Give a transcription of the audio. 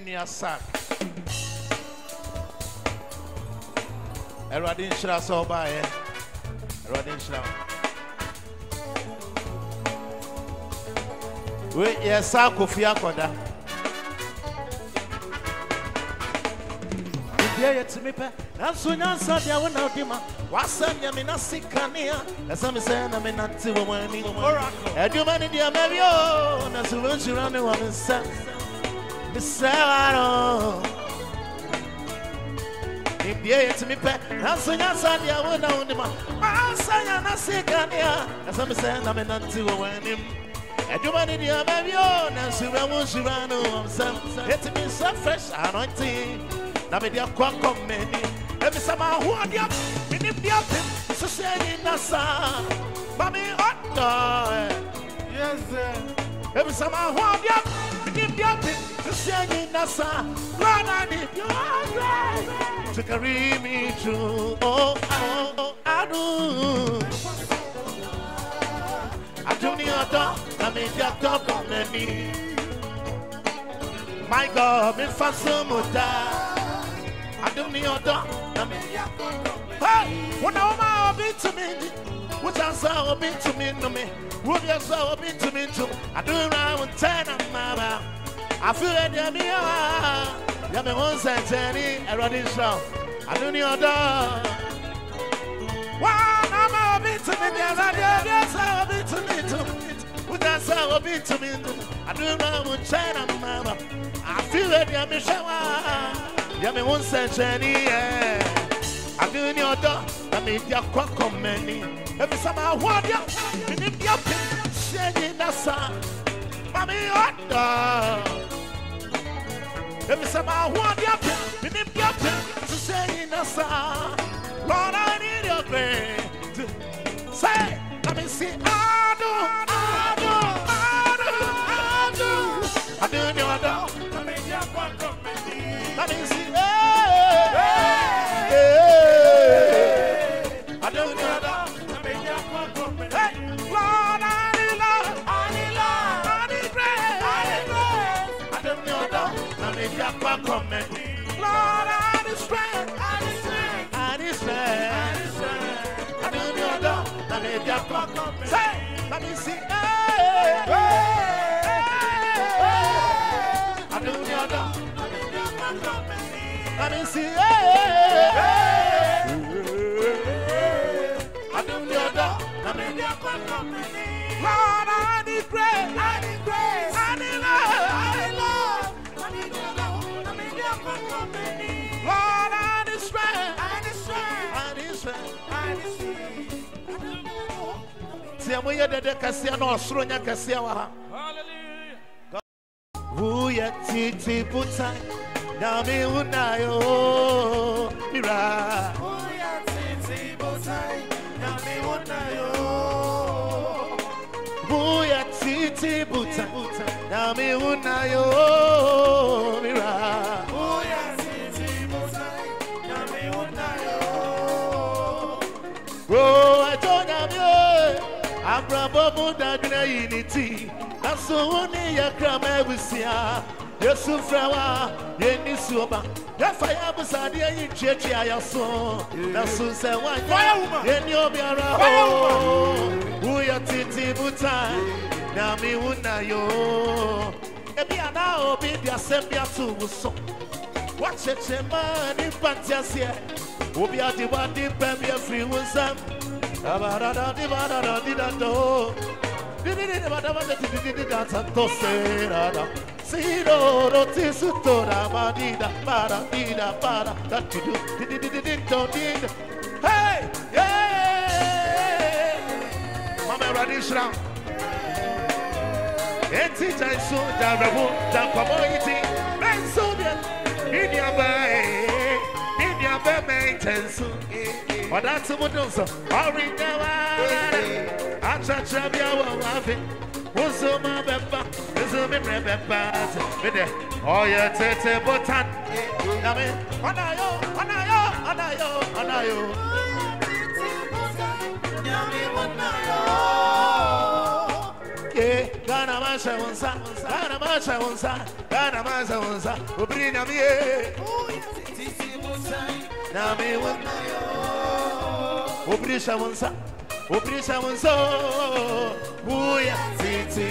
your son. Eradin Shra so by Eradin Shra. Wait, yes, Kofi Akoda. To me, and soon answer the one of them. What's up, Yamina Sikania? As I'm saying, I'm not to one oracle. I do money, dear Mario, and as a lunch around the woman said, Miss Sarah. If you to me, and soon answer the one of them. I'm saying, I'm Sikania. As I'm saying, I'm not to one him. I do money, dear Mario, and as a lunch around the woman said, it's me so fresh, anointing. Na me dia kwa komeni every summer who are dia me nim dia pim so say na sa mami otta yes every summer who are dia me nim dia pim so say na sa Lord I need you to carry me through oh I do need otta na me dia kwa komeni my God me fasumuta I don't need your dog. Hey, when I be to me, what I saw be to me, no me, what you saw be to me, too. I do around 10 of my I feel it, yeah, me once and Jenny, I run this show. I don't need your dog. One, I'm be to me, yes, I'll be to me, too. What I saw be to me, I do around 10 of my I feel it, yeah, me shower. Ya me won't send any I do in your door, I made your quack on many. Every summer I want you, and if you're saying that song, Mammy, every summer I want you, and if you're saying that song, Lord, I need your grace. Say, let me see, I do in your door, I made your quack on many. Let me see. Lord, I need strength, I need strength. I don't know, let me just come. Say, let me see. I don't know, let me see. I don't know, let me just come. Lord, I need grace, I need grace, I need love, I need love. Lord, I need strength, I need strength, I need strength, I need strength. See, I'm here to Cassia, no, Sronya Cassia. Hallelujah. Who yet Titi Puta, Nami Unayo, Mira. Who yet Titi Puta, Nami Unayo. Who yet Titi Puta, Nami Unayo, Mira. Oh, I told them, I'm probably that unity. That's so only a crime I will see. Yes, so flower, Yenny Suba. If I have a Sadia in church, I saw. That's so say, why, and you'll be around. Who are Titi Butai? Now me wouldn't yo. If you are now, be the assembly to so. Watch it, man, in Fantasia. Obi ati wadi baby free wonsam. Abada di bada di da do. Di bada da santo serada. Siro roti suto da badida para dida para da di do di. Hey, yeah. Mama radishra. Enti jaisu da rewu da community. Benso bien. Idia bay. But that's what does. Hurry now. I touch up your wife. What's up, my pepper? Is a member. Oh, yeah, Tete Botan. Anayo. Yeah, Ghana. Obrisha wonsa, uya, titi